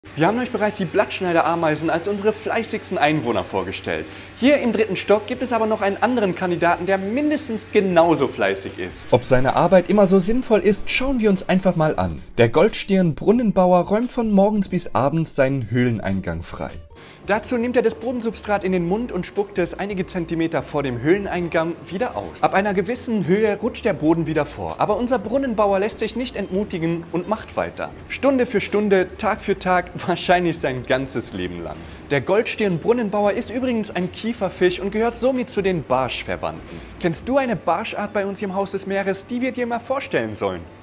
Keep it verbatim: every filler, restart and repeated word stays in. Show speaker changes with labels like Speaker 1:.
Speaker 1: Wir haben euch bereits die Blattschneiderameisen als unsere fleißigsten Einwohner vorgestellt. Hier im dritten Stock gibt es aber noch einen anderen Kandidaten, der mindestens genauso fleißig ist.
Speaker 2: Ob seine Arbeit immer so sinnvoll ist, schauen wir uns einfach mal an. Der Goldstirn-Brunnenbauer räumt von morgens bis abends seinen Höhleneingang frei.
Speaker 1: Dazu nimmt er das Bodensubstrat in den Mund und spuckt es einige Zentimeter vor dem Höhleneingang wieder aus. Ab einer gewissen Höhe rutscht der Boden wieder vor, aber unser Brunnenbauer lässt sich nicht entmutigen und macht weiter. Stunde für Stunde, Tag für Tag, wahrscheinlich sein ganzes Leben lang. Der Goldstirn-Brunnenbauer ist übrigens ein Kieferfisch und gehört somit zu den Barschverwandten. Kennst du eine Barschart bei uns im Haus des Meeres, die wir dir mal vorstellen sollen?